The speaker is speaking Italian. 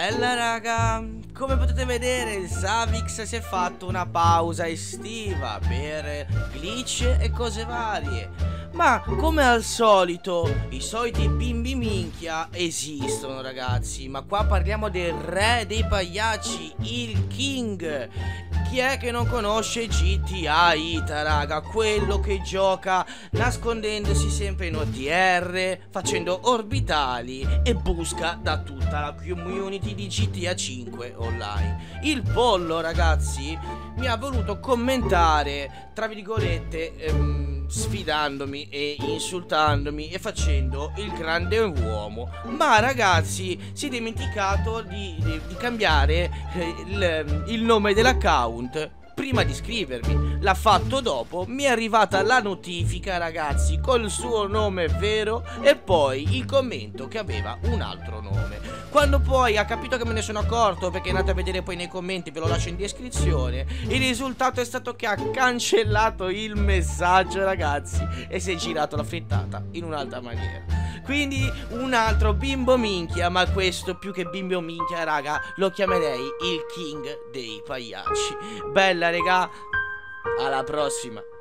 Bella raga, come potete vedere il Savix si è fatto una pausa estiva per glitch e cose varie. Ma come al solito, i soliti bimbi minchia esistono ragazzi. Ma qua parliamo del re dei pagliacci, il King. Chi è che non conosce GTA Ita raga? Quello che gioca nascondendosi sempre in ODR, facendo orbitali e busca da tutta la community di GTA 5 online. Il pollo ragazzi mi ha voluto commentare, tra virgolette, sfidandomi e insultandomi e facendo il grande uomo. Ma ragazzi si è dimenticato di cambiare il nome dell'account prima di iscrivermi. L'ha fatto dopo, mi è arrivata la notifica ragazzi col suo nome vero e poi il commento che aveva un altro nome. Quando poi ha capito che me ne sono accorto, perché andate a vedere poi nei commenti, ve lo lascio in descrizione, il risultato è stato che ha cancellato il messaggio ragazzi e si è girato la frittata in un'altra maniera. Quindi un altro bimbo minchia, ma questo più che bimbo minchia raga lo chiamerei il King dei pagliacci. Bella raga, alla prossima.